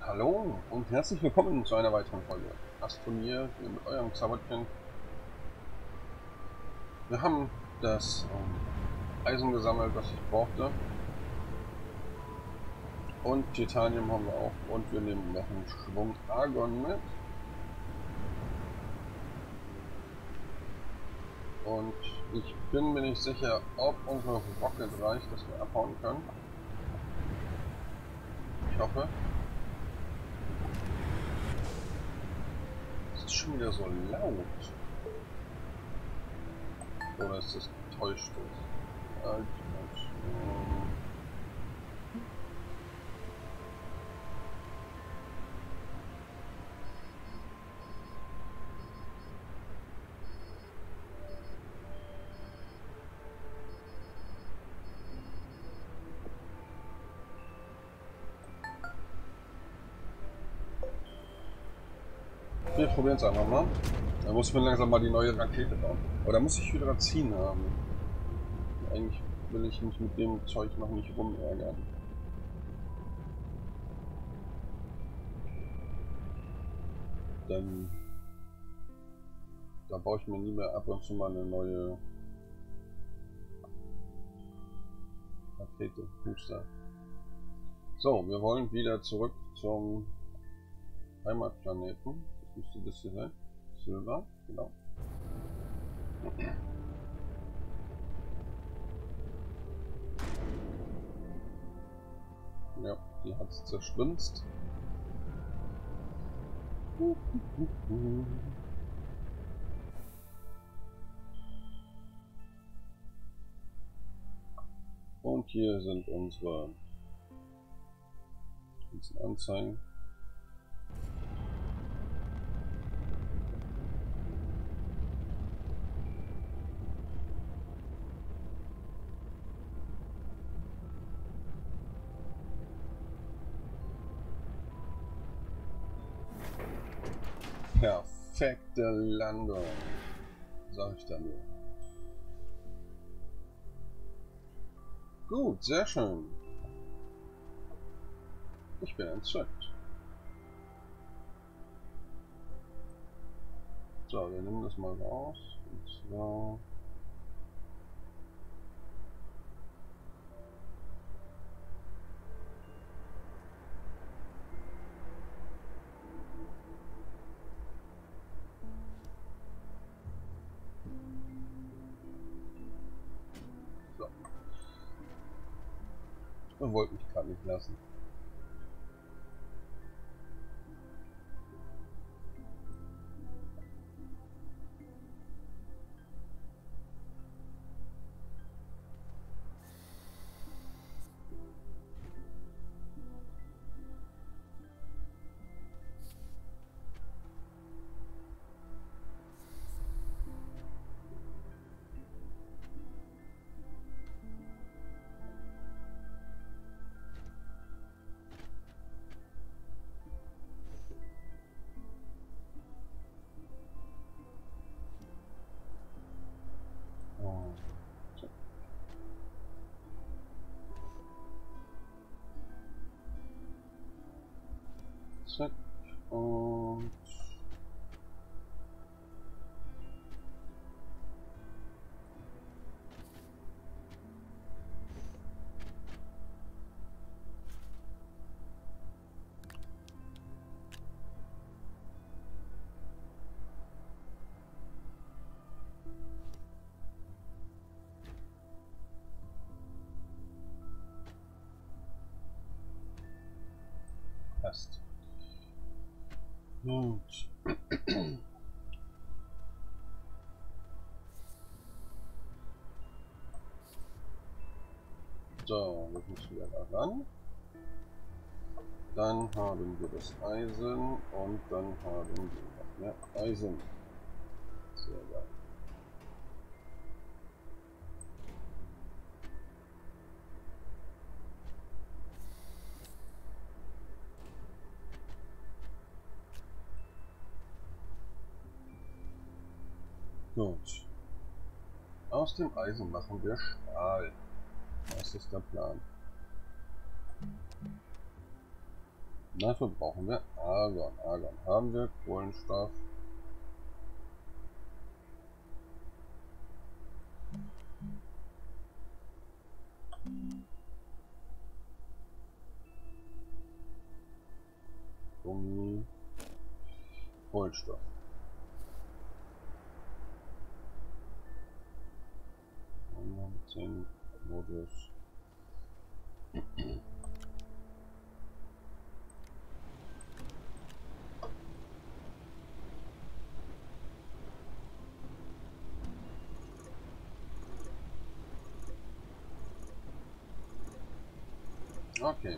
Hallo und herzlich willkommen zu einer weiteren Folge Astroneer hier mit eurem Zauberkind. Wir haben das Eisen gesammelt, was ich brauchte. Und Titanium haben wir auch. Und wir nehmen noch einen Schwung Argon mit. Und ich bin mir nicht sicher, ob unsere Rocket reicht, dass wir abhauen können. Ich hoffe. Es ist schon wieder so laut. Oder ist das täuscht es? Wir probieren es einfach mal. Da muss man langsam mal die neue Rakete bauen. Aber da muss ich Hydrazin haben. Eigentlich will ich mich mit dem Zeug noch nicht rumärgern. Denn da baue ich mir nie mehr ab und zu mal eine neue Rakete. Booster. So, wir wollen wieder zurück zum Heimatplaneten. Das müsste das hier sein. Silber, genau. Ja, die hat es zerschwinzt. Und hier sind unsere Anzeigen. Perfekte Landung, sag ich dann nur. Gut, sehr schön. Ich bin entzückt. So, wir nehmen das mal raus. Und zwar so. Man wollte mich gerade nicht lassen. Oh. Zack. Und passt. Gut. So, wir müssen wieder da ran. Dann haben wir das Eisen und dann haben wir noch mehr Eisen. Sehr geil. Gut. Aus dem Eisen machen wir Stahl. Das ist der Plan. Dafür brauchen wir Argon. Argon haben wir, Kohlenstoff. Gummi. Kohlenstoff. Zink, Modus. Okay.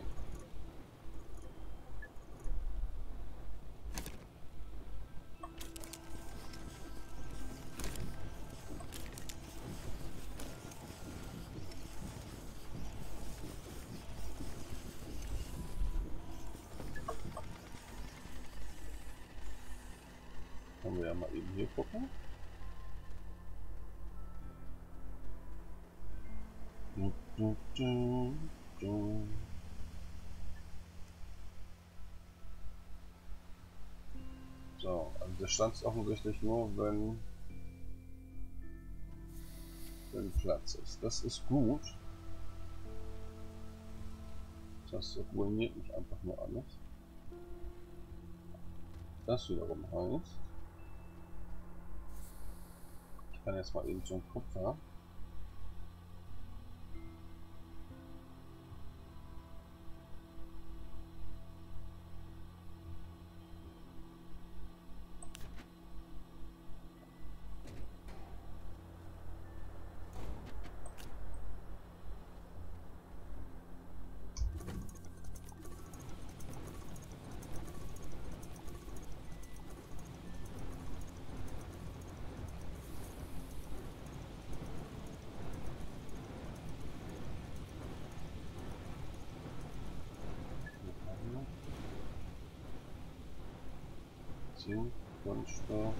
Können wir ja mal eben hier gucken. So, also der stand es offensichtlich nur, wenn Platz ist. Das ist gut. Das ruiniert mich einfach nur alles. Das wiederum heißt, ich kann jetzt mal eben zum Kupfer. Zink, Kunststoff.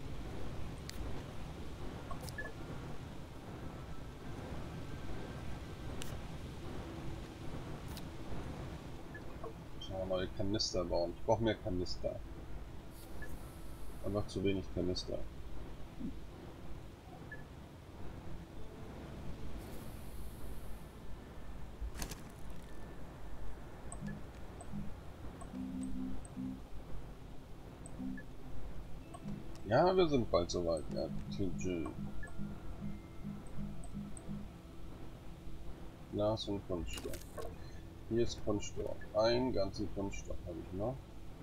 Neue Kanister bauen. Ich brauche mehr Kanister. Einfach zu wenig Kanister. Ja, wir sind bald soweit. Ja, Glas und Kunststoff. Hier ist Kunststoff. Einen ganzen Kunststoff habe ich noch.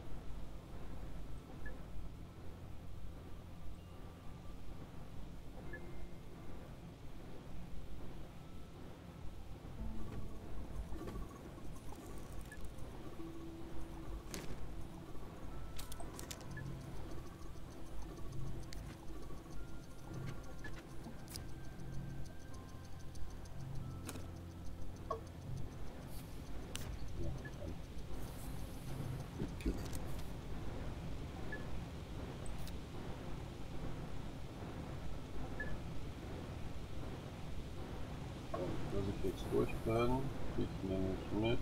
Dass ich jetzt durch bin, ich nehme ich mit.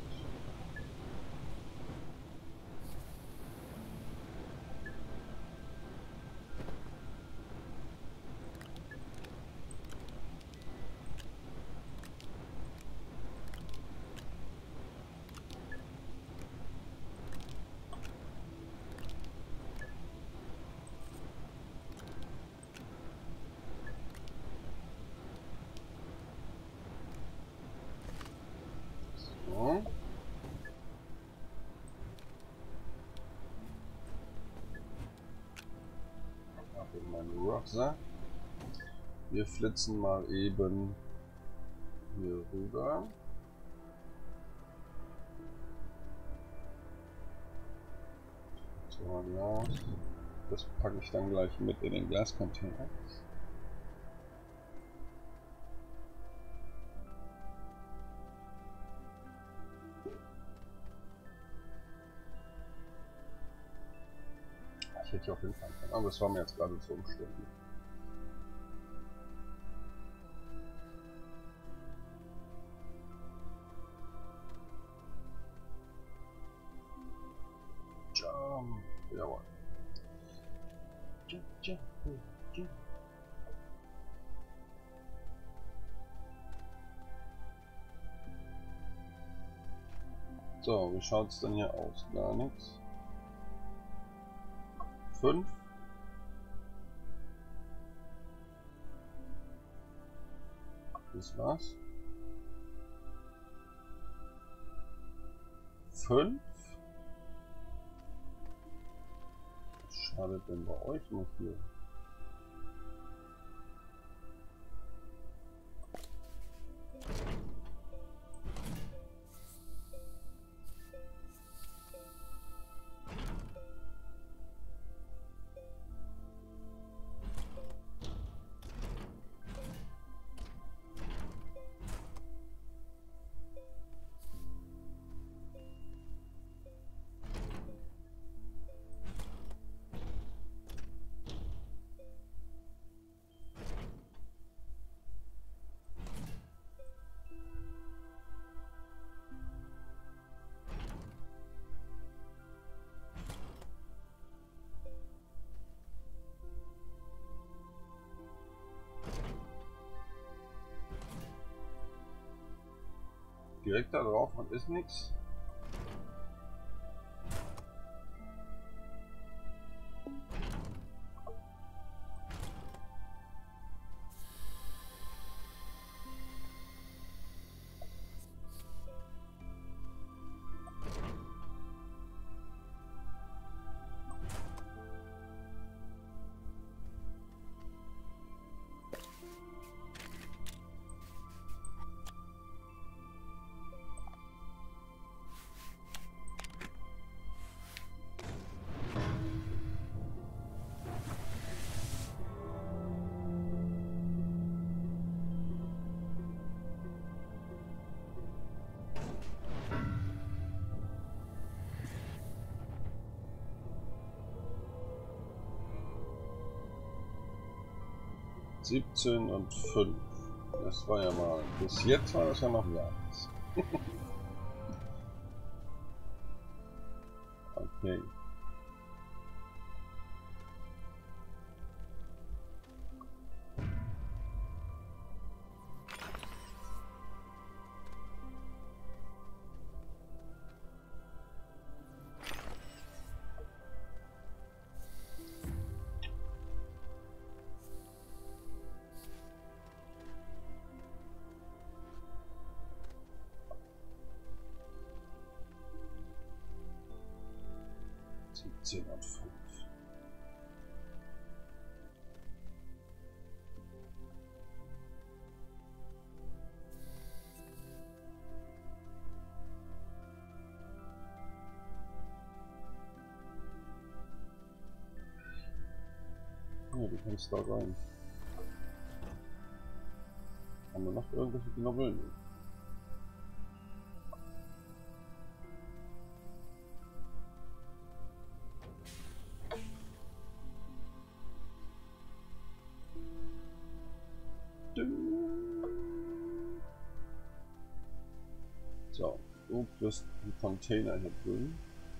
So. Ab in meinen Rucksack. Wir flitzen mal eben hier rüber. So, Glas. Das packe ich dann gleich mit in den Glascontainer. Ich hätte hier auf jeden Fall können, aber das war mir jetzt gerade zu umständlich. Jawohl. So, wie schaut es denn hier aus? Gar nichts. 5. Das war's. 5. Was schadet denn bei euch noch hier? Direkt da drauf und ist nichts. (17 und 5). Das war ja mal. Bis jetzt war das ja noch gar nichts. Okay. (17 und 5). Ja, du kannst da rein. Haben wir noch irgendwelche Knobbeln? So, du kriegst einen Container hier drüben.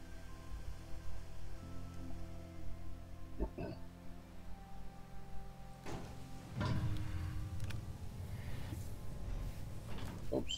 Ups.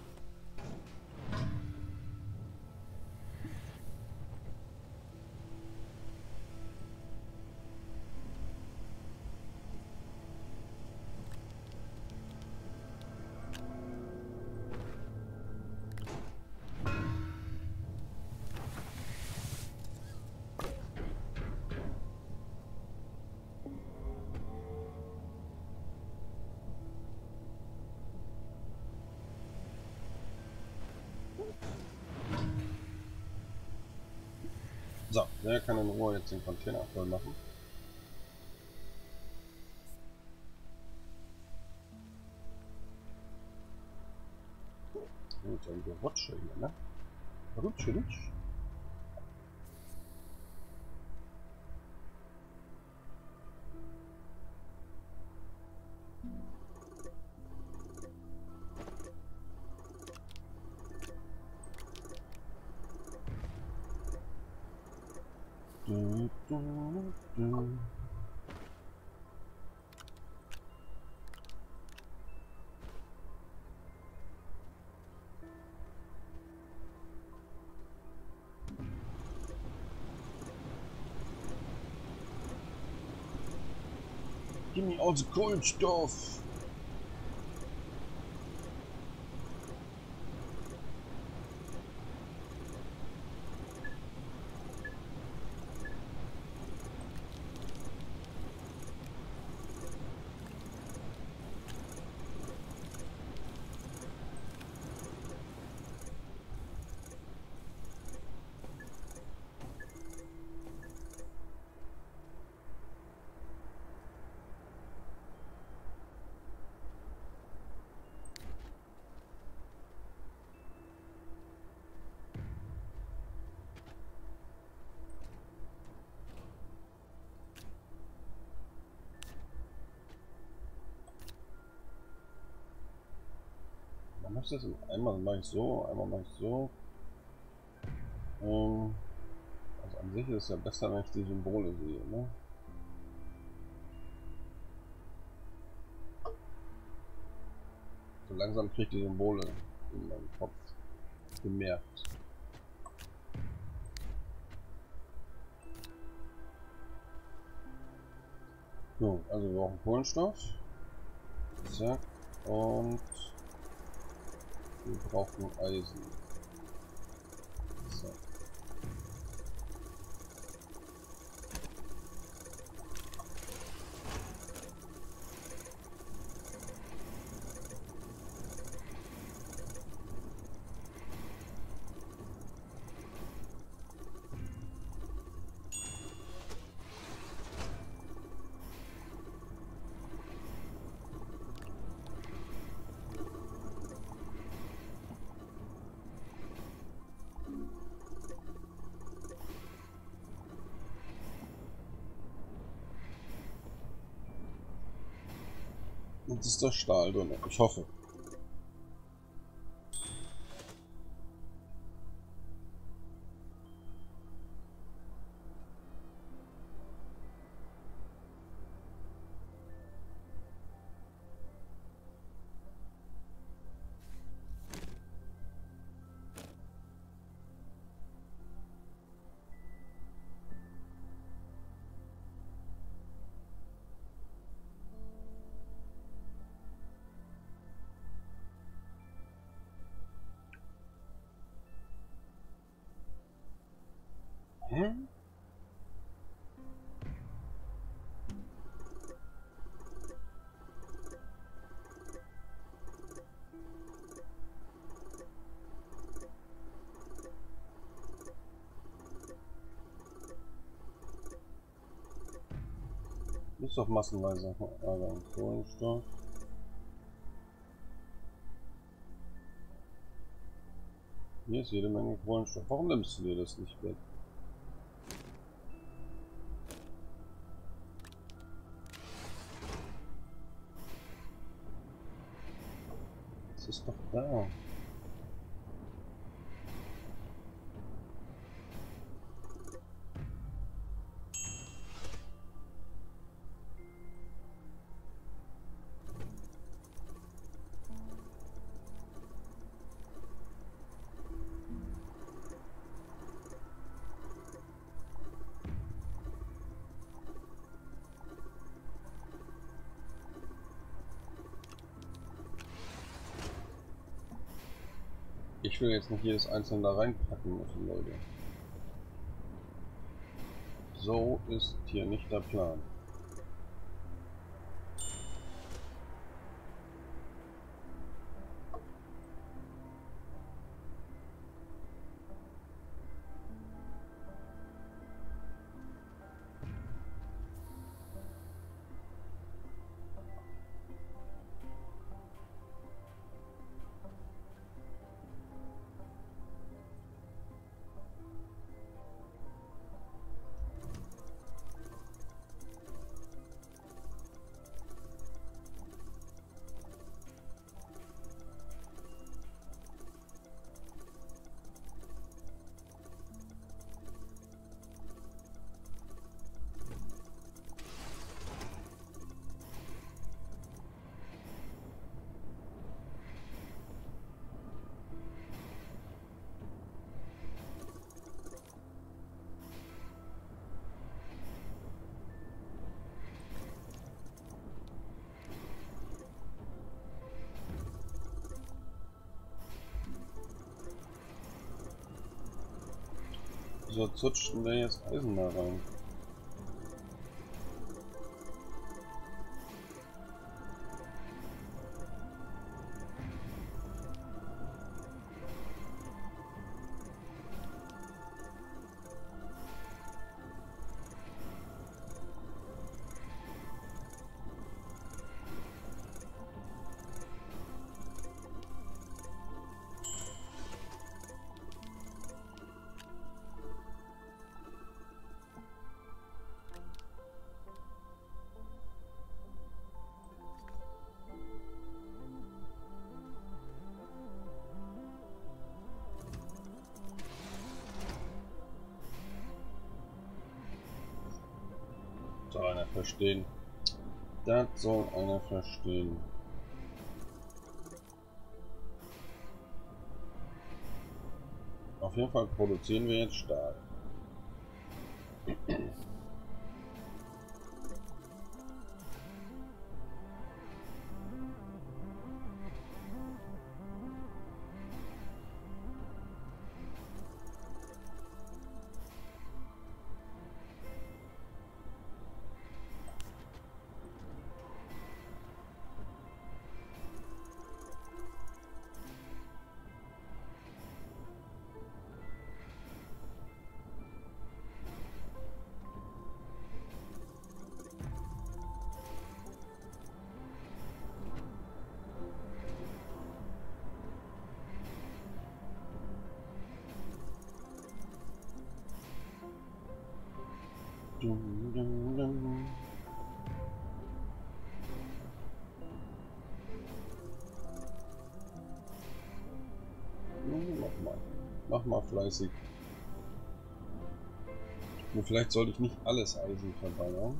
So, wer kann in Ruhe jetzt den Container voll machen? Gut, dann Gerutsche hier, ne? Rutsche, rutsch. Du, du, du. Gib mir also Kohlenstoff. Man macht das einmal mache ich so, einmal mache ich so. Also an sich ist es ja besser, wenn ich die Symbole sehe, ne? So langsam kriege ich die Symbole in meinem Kopf gemerkt. So, also wir brauchen Kohlenstoff. Zack. Und wir brauchen Eisen. Zack. Jetzt ist der Stahl drin. Ich hoffe. Hm? Ist doch massenweise Kohlenstoff. Hier ist jede Menge Kohlenstoff. Warum nimmst du dir das nicht weg? Das ist doch da. Ich will jetzt nicht jedes einzelne da reinpacken müssen, Leute. So ist hier nicht der Plan. So zutscht denn der jetzt Eisen da rein? Soll einer verstehen. Das soll einer verstehen. Auf jeden Fall produzieren wir jetzt Stahl. Dum, dum, dum. Mach mal fleißig. Nur vielleicht sollte ich nicht alles Eisen verballern.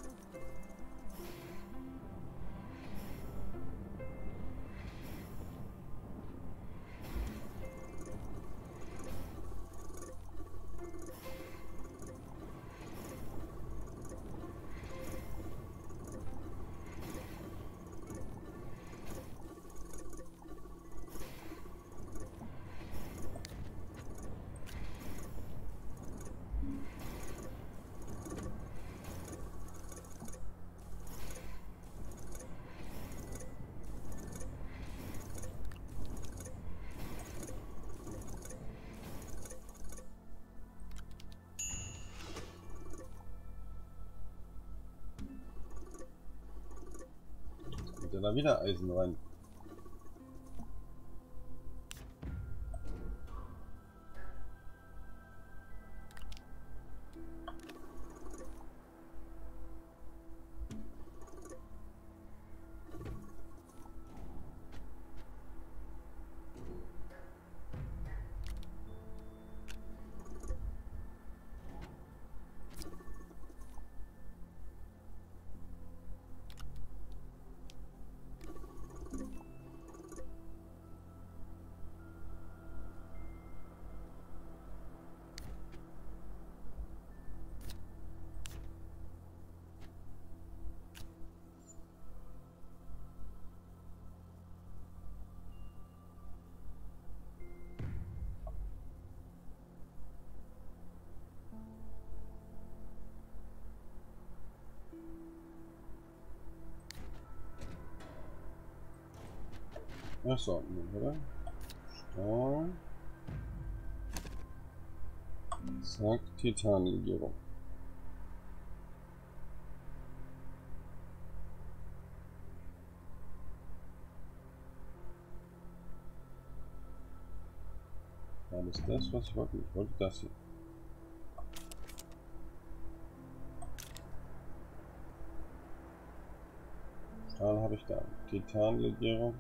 Da wieder Eisen rein. Ach so, oder? Stahl. Zack, Titanlegierung. War das, was ich wollte? Ich wollte das hier. Stahl habe ich da. Titanlegierung.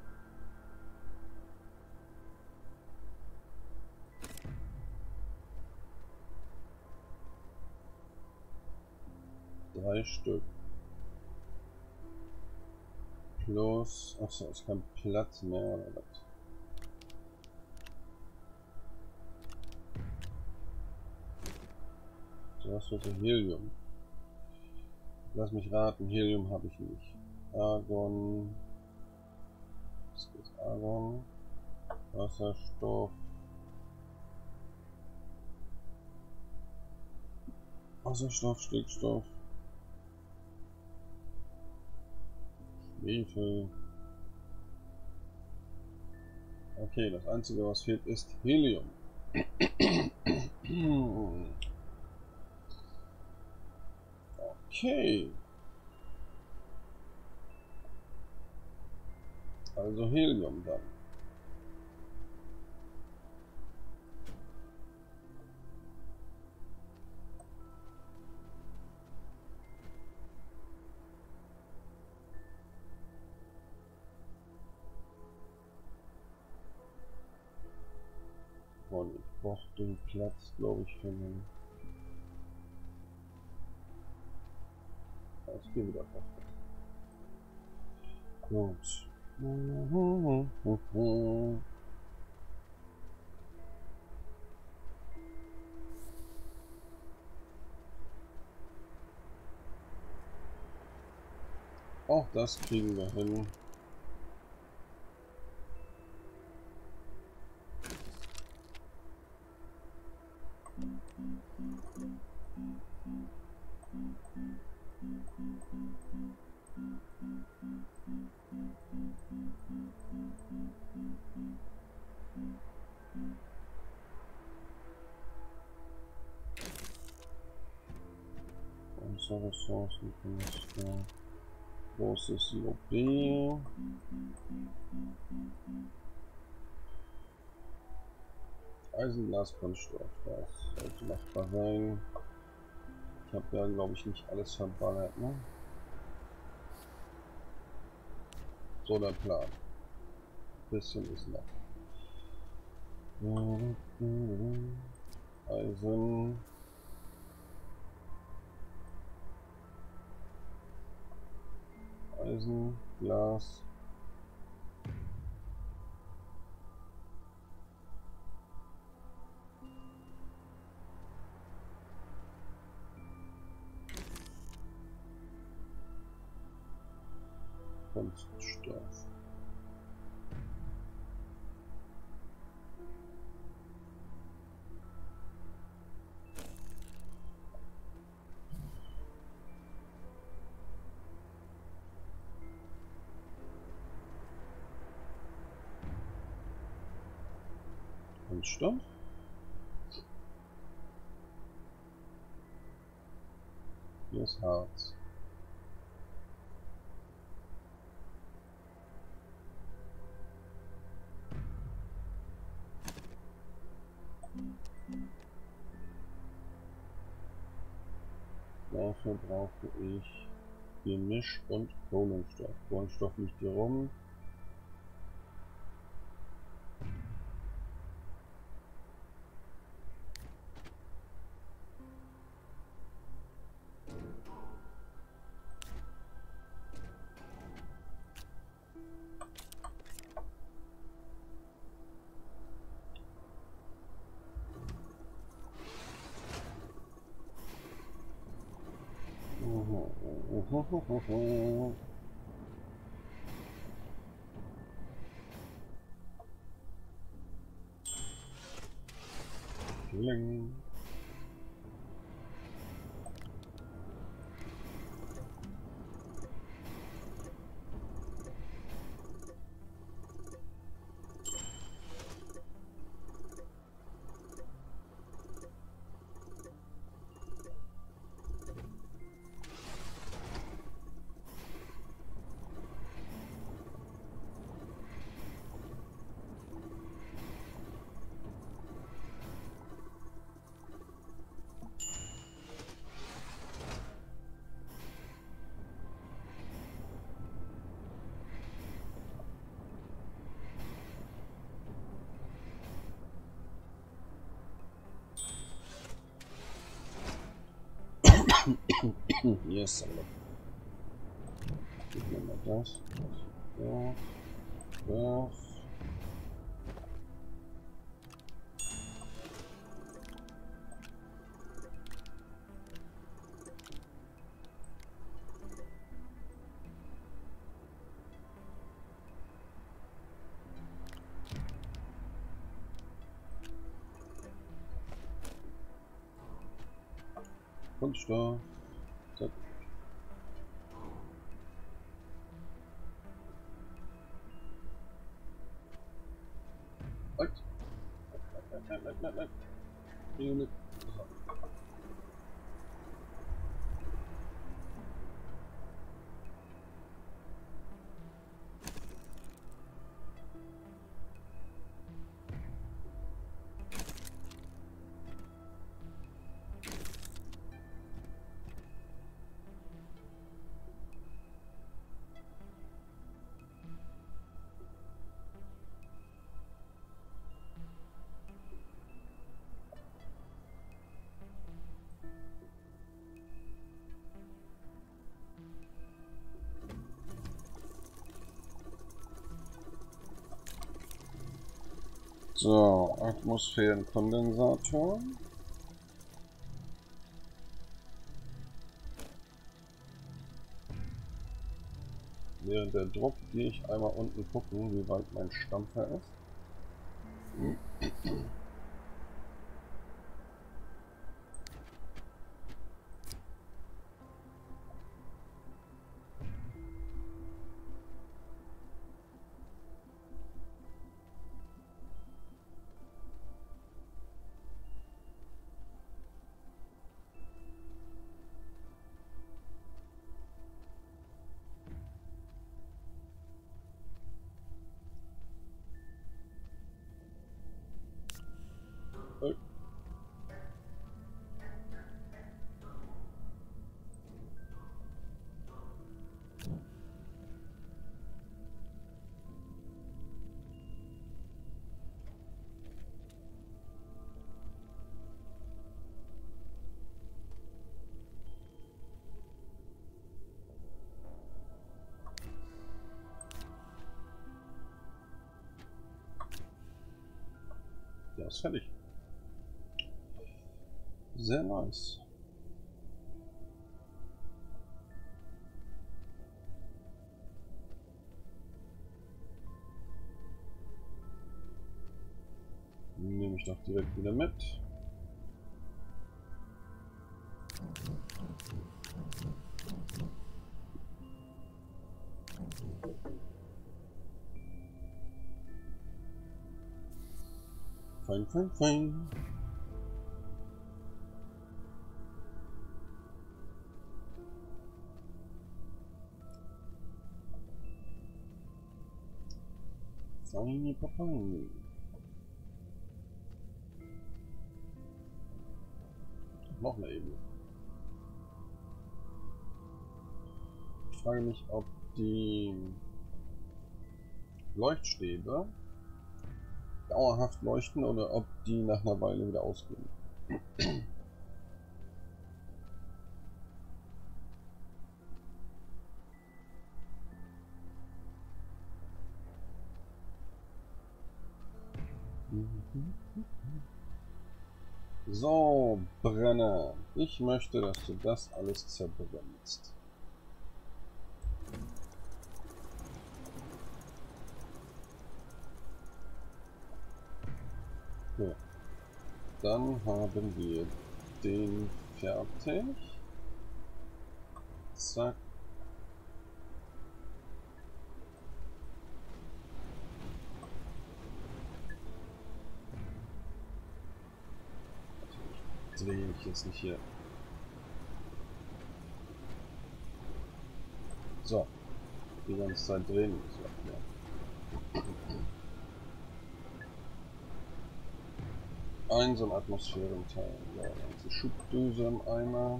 Drei Stück. Plus. Achso, ist kein Platz mehr oder was? So was für Helium. Lass mich raten, Helium habe ich nicht. Argon. Was ist Argon? Wasserstoff. Wasserstoff, Stickstoff, Schwefel. Okay, das einzige was fehlt ist Helium. Okay. Also Helium dann. Und ich brauche den Platz, glaube ich, für den. Ich gehe wieder auf. Gut. Auch das kriegen wir hin. Unsere Ressourcen können wir großes Silo B. Eisenglas, Kunststoff, das sollte machbar sein. Ich habe ja, glaube ich, nicht alles verballert, ne? So der Plan. Bisschen ist noch. Eisen. Eisen, Glas. Kunststoff. Kunststoff. Hier ist Harz. Dafür brauche ich Gemisch und Kohlenstoff. Kohlenstoff liegt hier rum. Kling. Yes, aber gib mir mal das. Das. Kunststoff. Zack. Halt. Nein. Unit. So. So, Atmosphärenkondensator. Während der Druck gehe ich einmal unten gucken, wie weit mein Stampfer ist. Ja, ist fertig. Sehr nice. Nehme ich doch direkt wieder mit. Fein. Feini Papai. Noch eine Ebene. Ich frage mich, ob die Leuchtstäbe dauerhaft leuchten oder ob die nach einer Weile wieder ausgehen. So, Brenner. Ich möchte, dass du das alles zerbrennst. Ja. Dann haben wir den fertig. Zack. Drehe ich jetzt nicht hier. So. Die ganze Zeit drehen. So, ja. Ein so ein Atmosphärenteil. Ja, ganze Schubdüse im Eimer.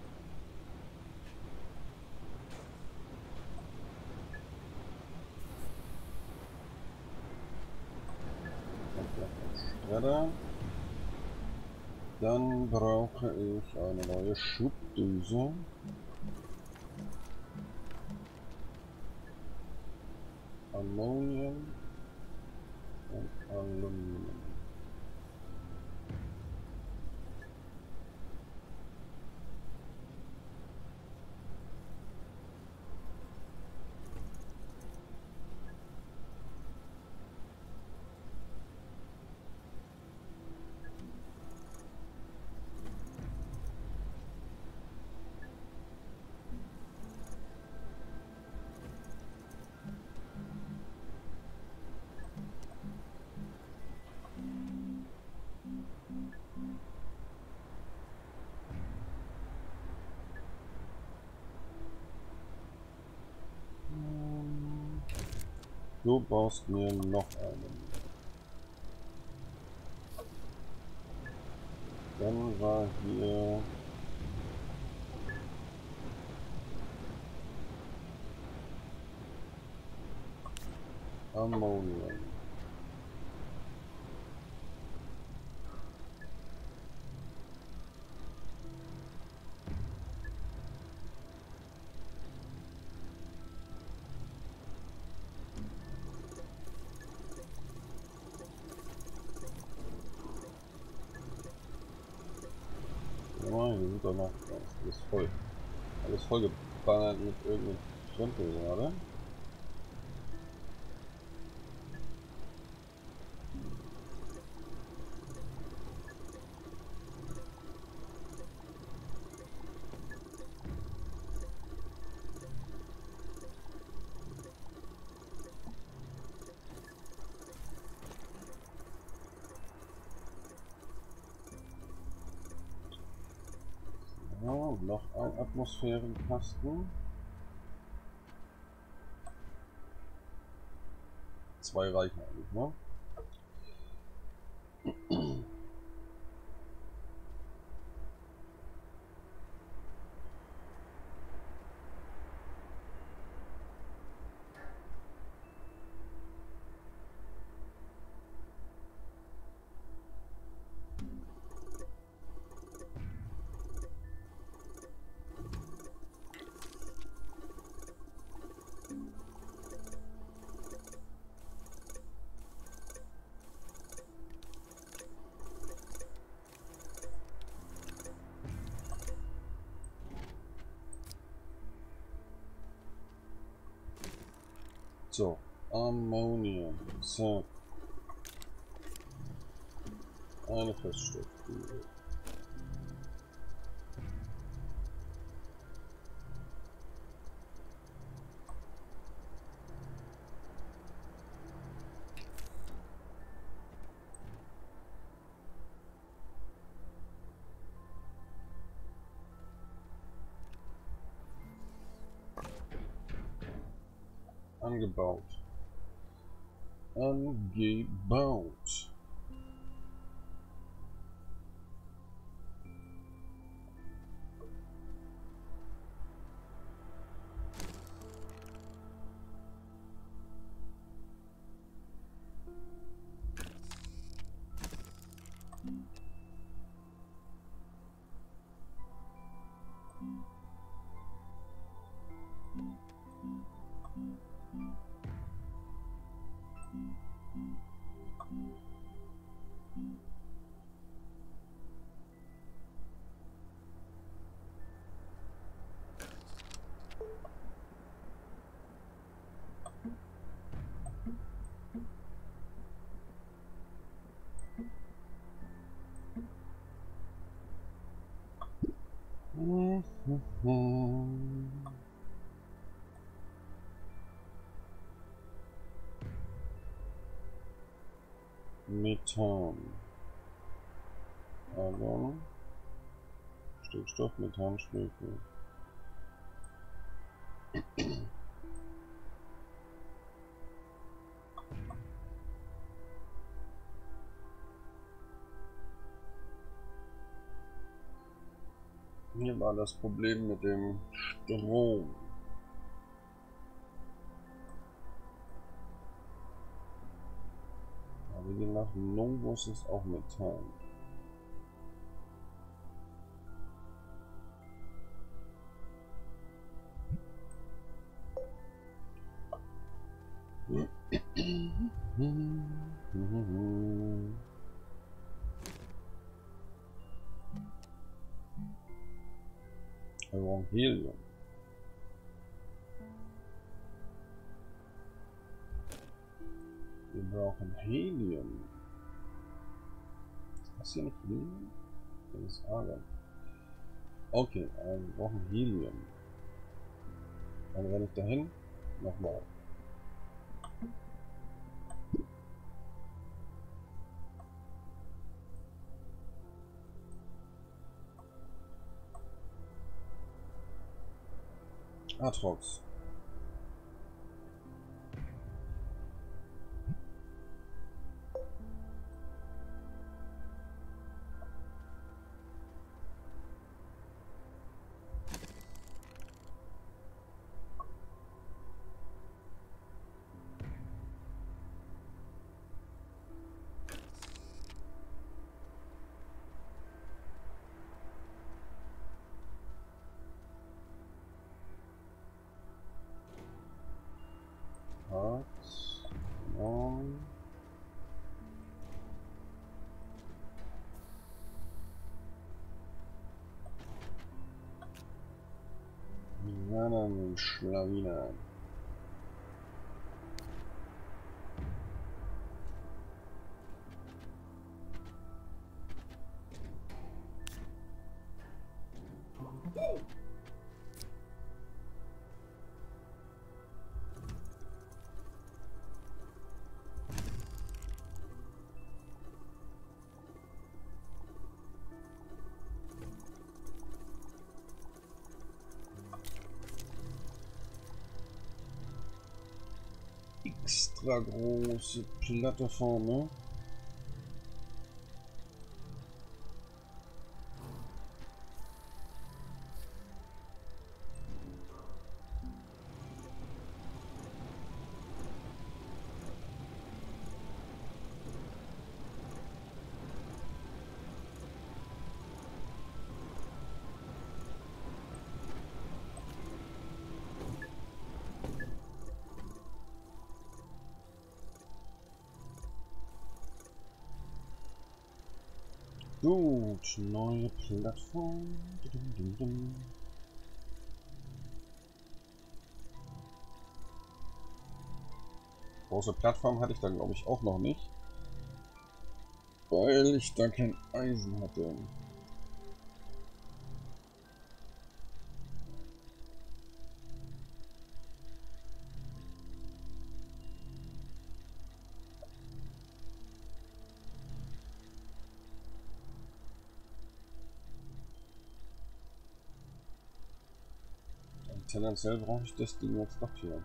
Schredder. Dann brauche ich eine neue Schubdüse. Ammonium und Aluminium. Du baust mir noch einen. Dann war hier Ammonium. Ja, hier sind doch noch alles voll. Alles vollgeballert mit irgendeinem Krempel gerade. Ja, noch ein Atmosphärenkasten. 2 reichen eigentlich, ne? So, Ammonium. So. Eine Feststoffkugel. Angebaut. Angebaut. Methan. Argon. Stickstoff, Methan, Schwefel. Hier war das Problem mit dem Strom. Aber je nach Novus ist auch Methan. Wir brauchen Helium. Wir brauchen Helium. Ist das hier nicht Helium? Das ist Argon. Okay, wir brauchen Helium. Dann renne ich dahin. Nochmal. Atrox. Genau. Ja, dann Schlawiner. Extra große Plattform, ne? Gut, neue Plattform. Dum, dum, dum. Große Plattform hatte ich dann, glaube ich, auch noch nicht, weil ich da kein Eisen hatte. Und tendenziell brauche ich das Ding jetzt doch hier.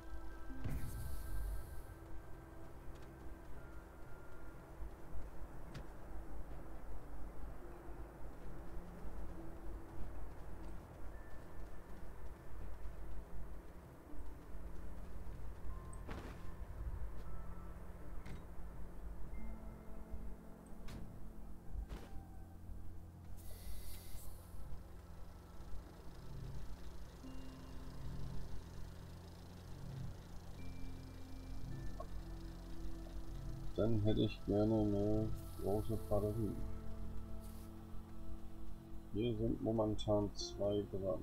Dann hätte ich gerne eine große Batterie. Hier sind momentan 2 dran.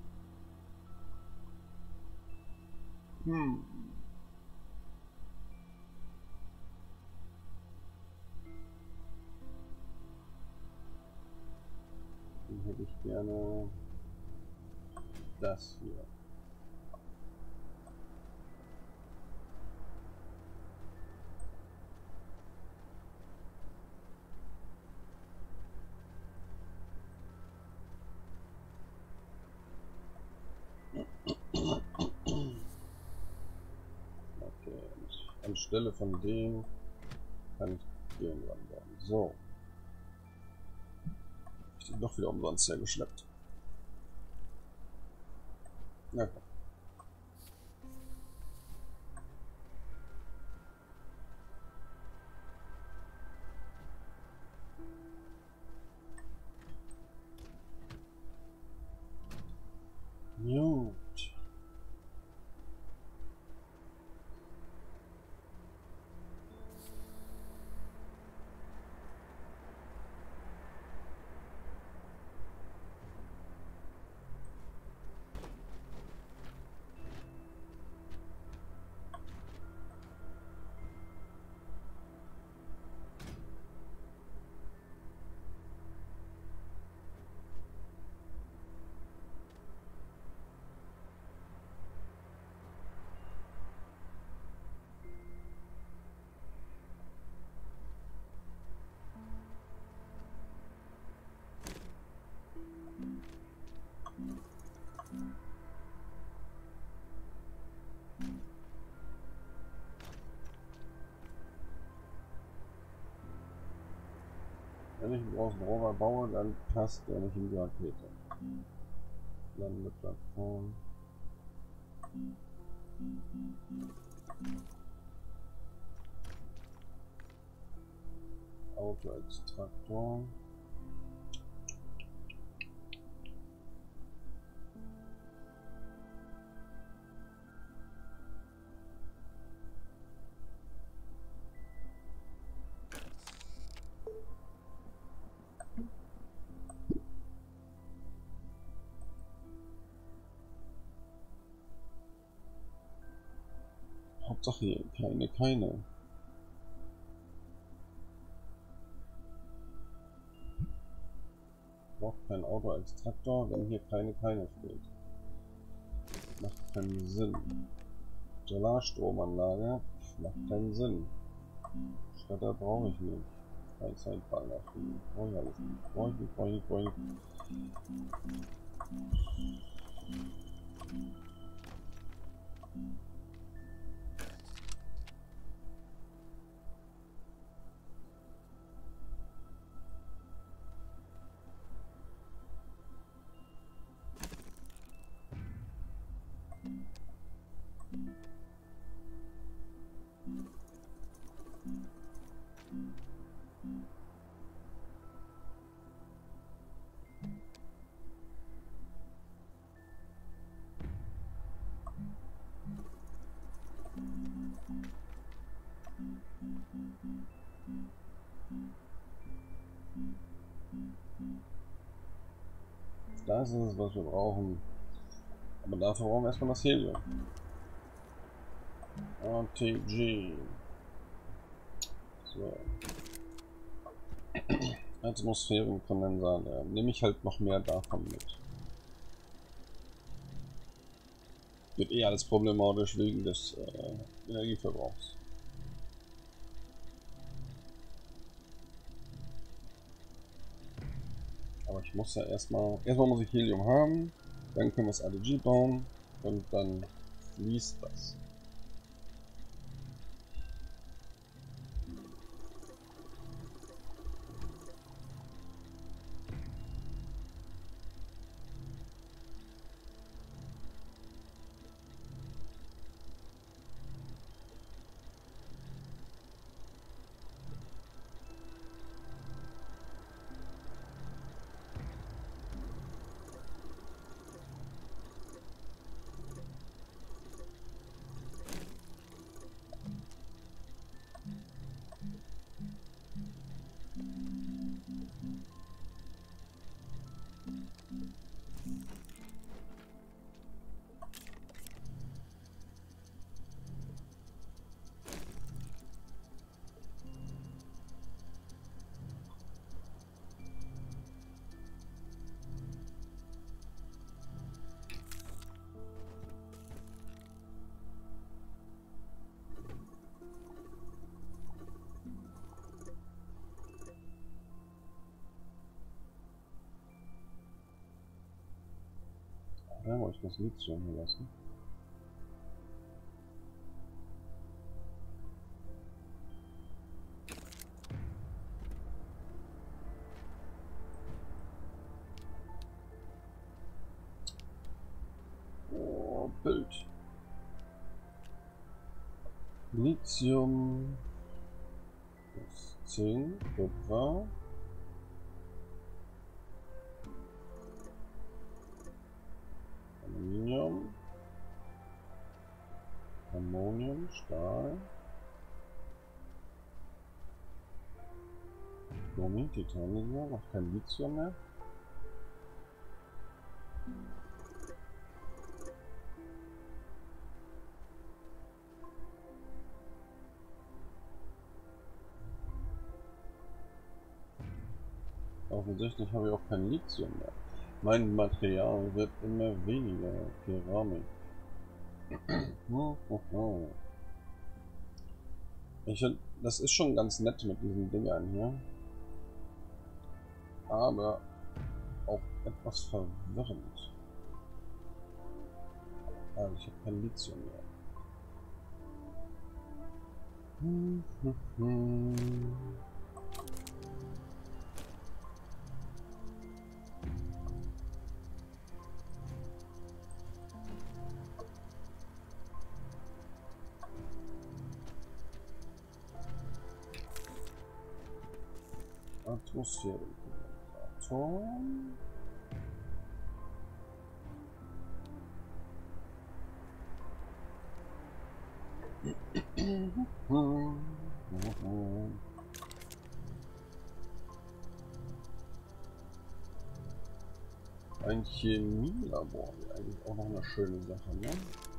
Dann hätte ich gerne das hier. Okay, und anstelle von dem kann ich den ranbauen. So. Ich bin doch wieder umsonst hergeschleppt. Na gut. Gut. Wenn ich einen großen Rover baue, dann passt der nicht in die Rakete. Landeplattform. Autoextraktor. Hauptsache hier keine. Braucht kein Autoextraktor, wenn hier keine steht. Macht keinen Sinn. Solarstromanlage macht keinen Sinn. Schredder brauche ich nicht. Freizeitballer. Brauche ich alles nicht. Brauche ich. Das ist es, was wir brauchen. Aber dafür brauchen wir erstmal das Helium. ATG. So. Atmosphärenkondensator. Nehme ich halt noch mehr davon mit. Wird eh alles problematisch wegen des Energieverbrauchs. Aber ich muss ja erstmal muss ich Helium haben, dann können wir das ATG bauen und dann fließt das. Ja, wollte ich das Lithium lassen. Oh, Bild. Lithium. Das 10, Kupfer. Aluminium. Ammonium, Stahl. Chromi, Titanium, noch kein Lithium mehr. Offensichtlich habe ich auch kein Lithium mehr. Mein Material wird immer weniger. Keramik. Das ist schon ganz nett mit diesen Dingern hier. Aber auch etwas verwirrend. Also ich habe kein Lithium mehr. Atmosphärenkondensator. Ein Chemielabor wäre eigentlich auch noch eine schöne Sache, ne?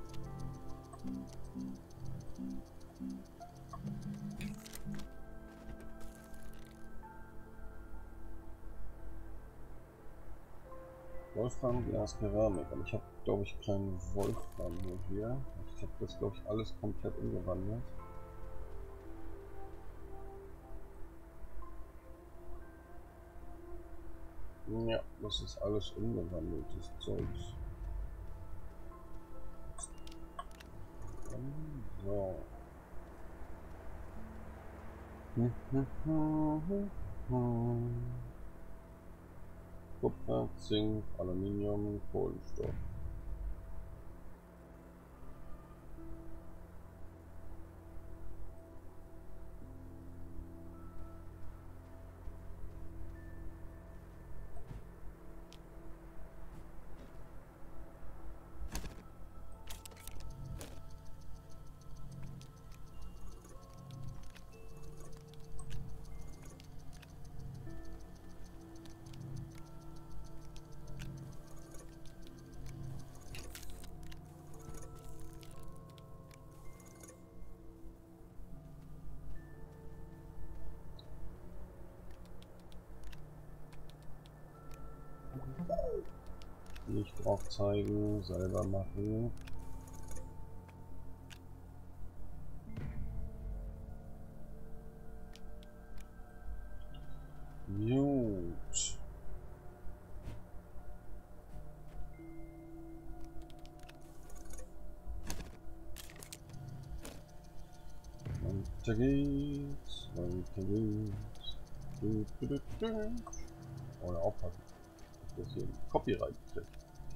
Wolfram, Glas, Keramik. Aber ich habe, glaube ich, keinen Wolfram hier. Ich habe das, glaube ich, alles komplett umgewandelt. Ja, das ist alles umgewandeltes Zeugs. So. Kupfer, Zink, Aluminium, Kohlenstoff. Nicht drauf zeigen, selber machen. Gut. Weiter geht's, weiter geht's. Oder aufpassen, dass hier ein Copyright kriegt.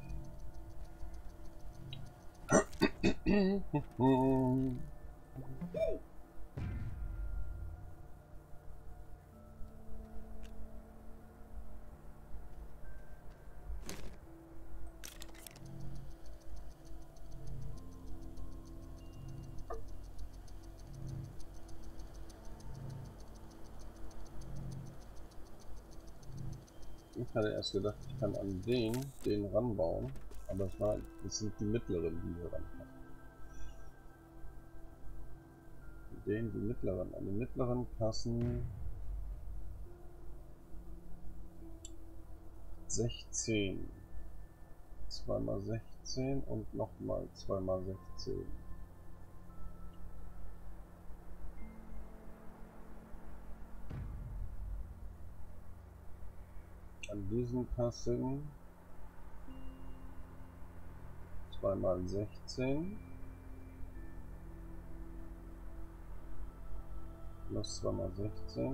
Ich hatte erst gedacht, ich kann an den ranbauen, aber es sind die mittleren, die hier rankommen. Die mittleren, an den mittleren passen 16, 2x16 und nochmal 2x16. An diesen passen 2x16 plus 2x16.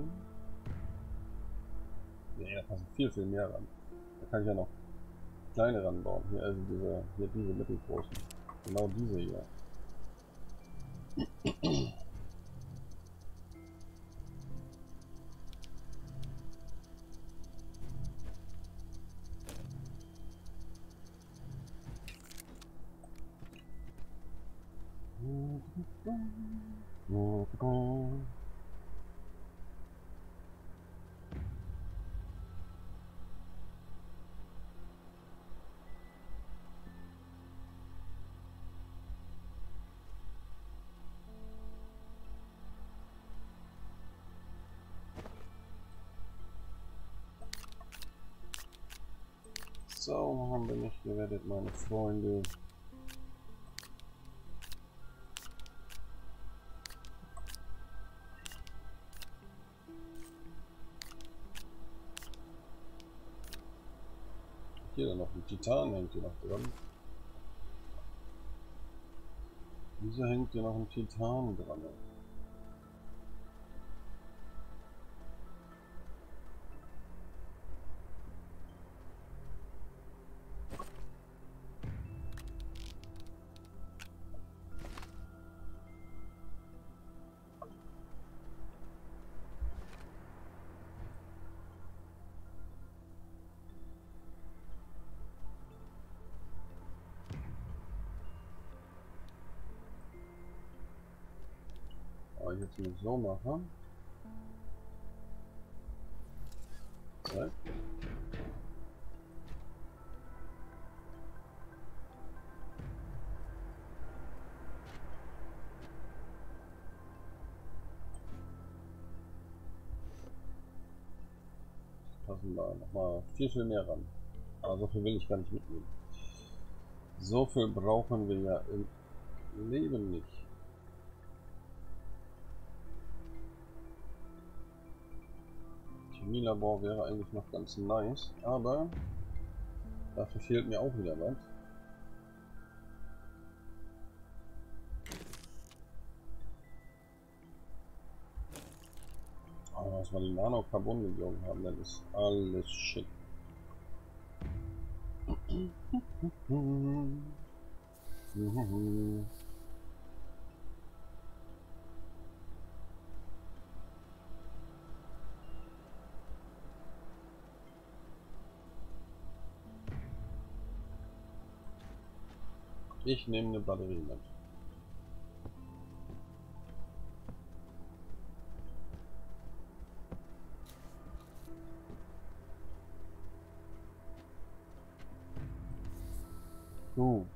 Nee, da passen viel mehr ran. Da kann ich ja noch kleine ranbauen. Hier, also diese mittelgroßen. Genau diese hier. So, haben wir nicht gerettet, meine Freunde. Hier dann noch ein Titan hängt hier noch dran. Wieso hängt hier noch ein Titan dran? jetzt nicht so mache. Ja. Passen da nochmal viel mehr ran. Aber so viel will ich gar nicht mitnehmen. So viel brauchen wir ja im Leben nicht. Chemielabor wäre eigentlich noch ganz nice, aber dafür fehlt mir auch wieder was. Aber was wir die Nanocarbon-Legierung haben, dann ist alles schick. Ich nehme eine Batterie mit. Gut.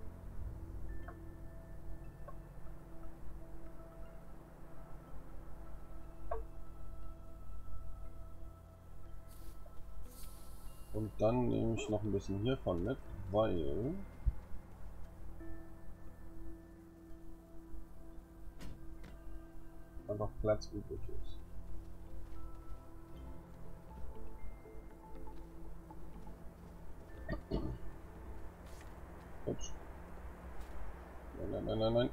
Und dann nehme ich noch ein bisschen hiervon mit, weil einfach Platz übrig ist. Ups. Nein.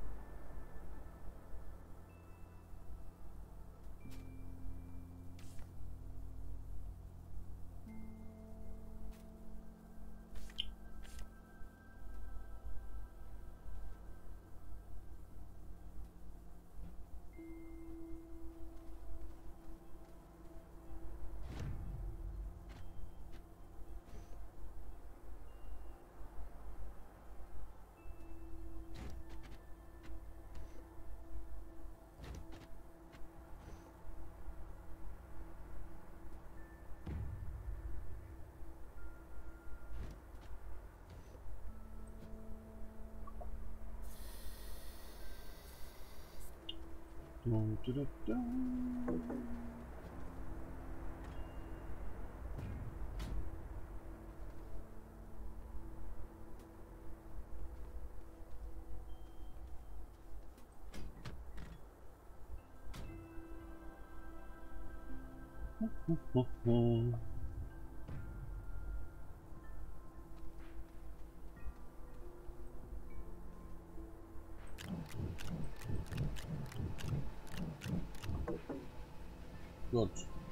Gut.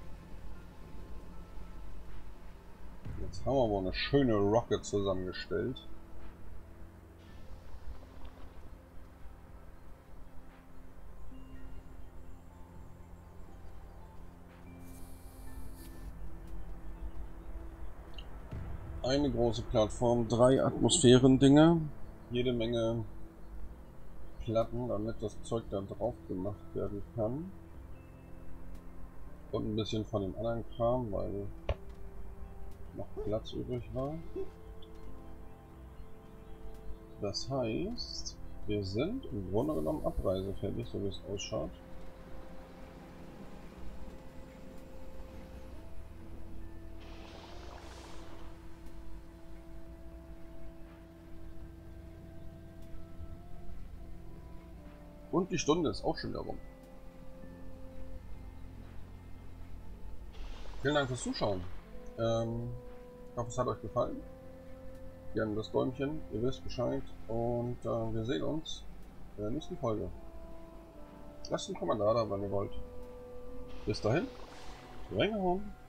Jetzt haben wir aber eine schöne Rocket zusammengestellt. Eine große Plattform, 3 Atmosphären-Dinger, jede Menge Platten, damit das Zeug da drauf gemacht werden kann. Und ein bisschen von dem anderen Kram, weil noch Platz übrig war. Das heißt, wir sind im Grunde genommen abreisefertig, so wie es ausschaut. Und die Stunde ist auch schon wieder rum. Vielen Dank fürs Zuschauen. Ich hoffe, es hat euch gefallen. Gerne das Däumchen, ihr wisst Bescheid. Und wir sehen uns in der nächsten Folge. Lasst einen Kommentar da, wenn ihr wollt. Bis dahin, Reingehauen.